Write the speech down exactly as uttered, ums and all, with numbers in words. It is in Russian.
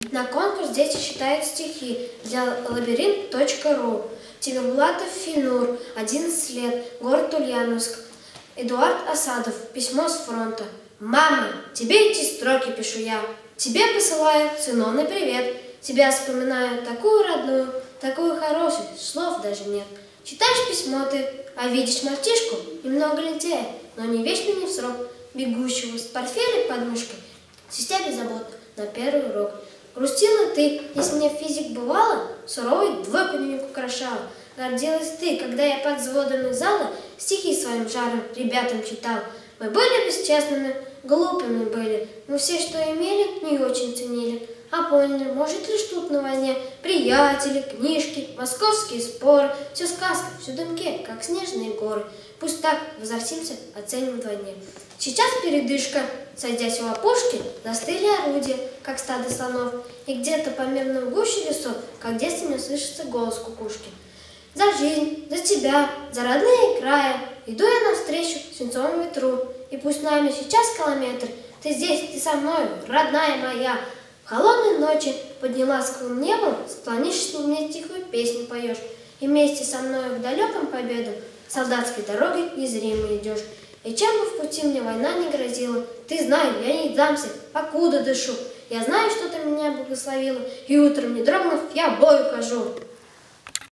На конкурс дети читают стихи для лабиринт точка ру. Тимирбулатов Финур, одиннадцать лет, город Ульяновск. Эдуард Асадов, письмо с фронта. Мама, тебе эти строки пишу я. Тебе посылаю сыновный привет. Тебя вспоминаю такую родную, такую хорошую, слов даже нет. Читаешь письмо ты, а видишь мальчишку, немного лентяя, но не вечно не в срок, бегущего с портфелем под мышкой, свистя беззаботно на первый урок. Грустила ты, если мне физик бывало, суровый двойку дневник украшала. Гордилась ты, когда я под взводами зала стихи своим жаром ребятам читал. Мы были бесчестными, глупыми были, мы все, что имели, не очень ценили. А поняли, может лишь тут на войне приятели, книжки, московские споры, все сказка, все дымке, как снежные горы. Пусть так возвратимся, оценим вдвойне. Сейчас передышка, сойдясь у опушки, застыли орудия, как стадо слонов, и где-то по мирным гуще лесов, как в детстве мне слышится голос кукушки. За жизнь, за тебя, за родные края иду я навстречу свинцовому ветру, и пусть нами сейчас километр, ты здесь, ты со мною, родная моя. В холодной ночи под неласковым небом, склонившись мне тихую песню поешь, и вместе со мною к далеким победам солдатской дорогой незримо идешь. И чем бы в пути мне война не грозила, ты знай, я не дамся, покуда дышу. Я знаю, что ты меня благословила, и утром, не дрогнув, я в бой ухожу.